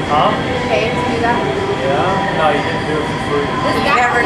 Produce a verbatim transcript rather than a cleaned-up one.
Huh? Pay to do that? Yeah? No, you didn't do it for free. This guy